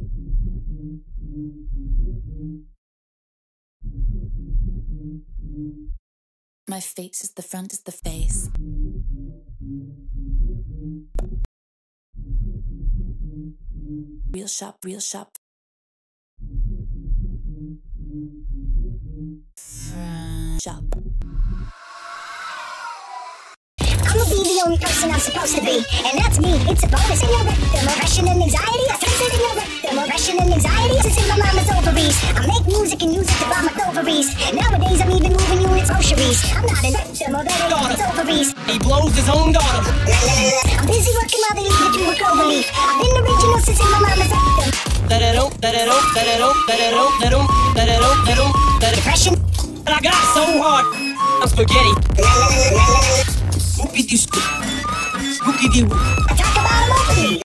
My face is the front, is the face. Real sharp, real sharp. Sharp. I'ma be the only person I'm supposed to be, and that's me. It's a bonus in your rectum. Aggression and anxiety, I sense it in your rectum. Aggression and anxiety, it's in my mama's ovaries. I make music and use it to buy my ovaries. Nowadays I'm even moving units groceries. I'm not an rectum or better than his ovaries. He blows his own daughter. I'm busy working while they leave it to a clover leaf. I've been original since in my mama's rectum. Depression. And I got so hard. I'm spaghetti. Spooky doo. I talk about them openly.